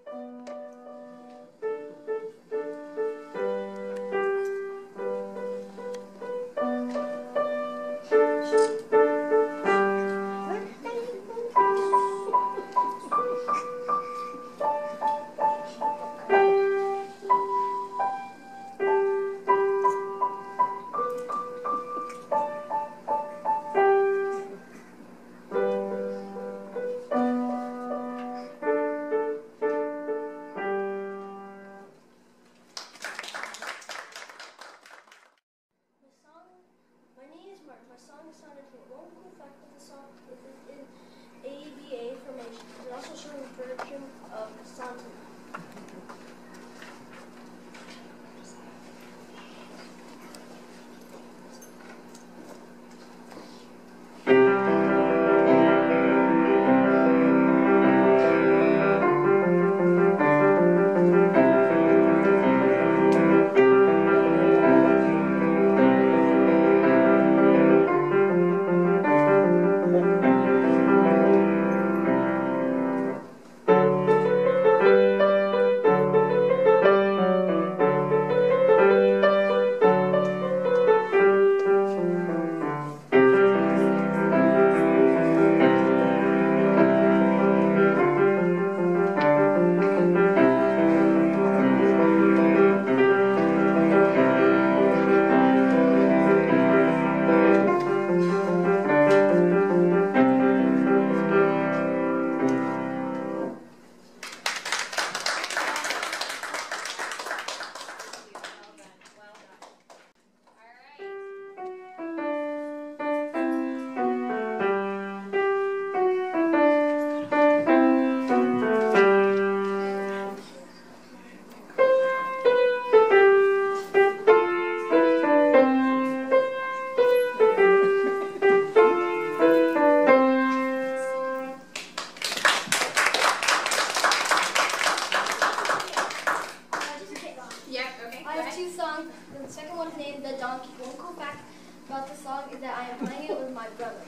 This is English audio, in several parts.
My song is sounded here. One cool fact of the song is it's in ABA formation. It also shows a version of Santa. I have two songs. The second one is named The Donkey. One cool fact about the song is that I am playing it with my brother.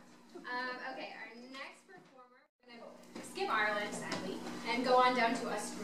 Okay, our next performer, we're going to skip Ireland, sadly, and go on down to Australia.